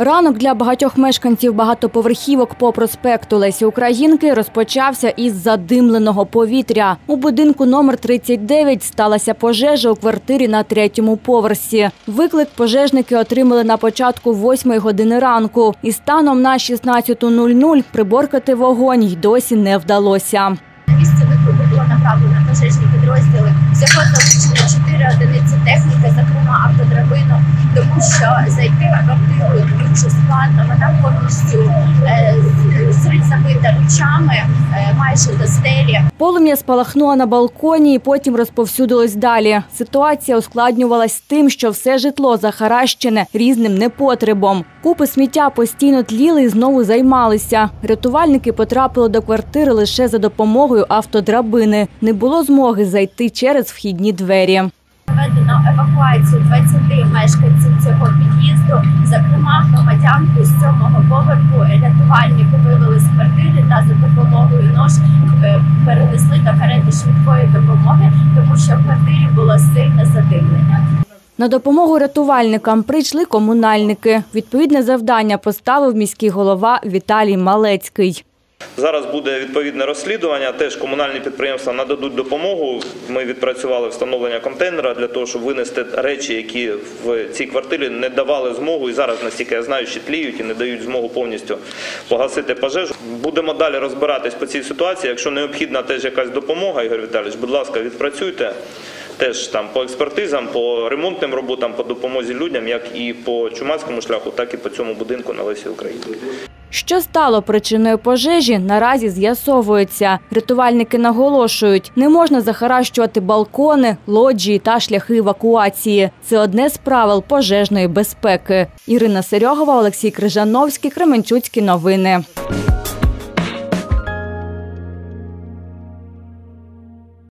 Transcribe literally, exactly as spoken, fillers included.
Ранок для багатьох мешканців багатоповерхівок по проспекту Лесі Українки розпочався із задимленого повітря. У будинку номер тридцять дев'ять сталася пожежа у квартирі на третьому поверсі. Виклик пожежники отримали на початку восьмої години ранку. І станом на шістнадцяту нуль нуль приборкати вогонь й досі не вдалося. На місце виклику було направлено пожежні підрозділи. Всього залучено чотири одиниці техніки, зокрема автодрабину, тому що зайти в квартиру дуже складно. Вона повністю е, забита ручами, е, майже до стелі. Полум'я спалахнуло на балконі і потім розповсюдилось далі. Ситуація ускладнювалась тим, що все житло захаращене різним непотребом. Купи сміття постійно тліли і знову займалися. Рятувальники потрапили до квартири лише за допомогою автодрабини. Не було змоги зайти через вхідні двері. Проведено евакуацію двадцяти мешканців цього під'їзду, зокрема громадянку з сьомого поверху рятувальники вивели з квартири та за допомогою нож перенесли до карети швидкої допомоги, тому що в квартирі було сильне задимлення. На допомогу рятувальникам прийшли комунальники. Відповідне завдання поставив міський голова Віталій Малецький. Зараз буде відповідне розслідування, теж комунальні підприємства нададуть допомогу. Ми відпрацювали встановлення контейнера для того, щоб винести речі, які в цій квартирі не давали змогу, і зараз, настільки я знаю, ще тліють і не дають змогу повністю погасити пожежу. Будемо далі розбиратись по цій ситуації. Якщо необхідна теж якась допомога, Ігор Віталійович, будь ласка, відпрацюйте. Теж там по експертизам, по ремонтним роботам, по допомозі людям, як і по Чумацькому шляху, так і по цьому будинку на Лесі Українки. Що стало причиною пожежі, наразі з'ясовується. Рятувальники наголошують, не можна захаращувати балкони, лоджії та шляхи евакуації. Це одне з правил пожежної безпеки. Ірина Серьогова, Олексій Крижановський, Кременчуцькі новини.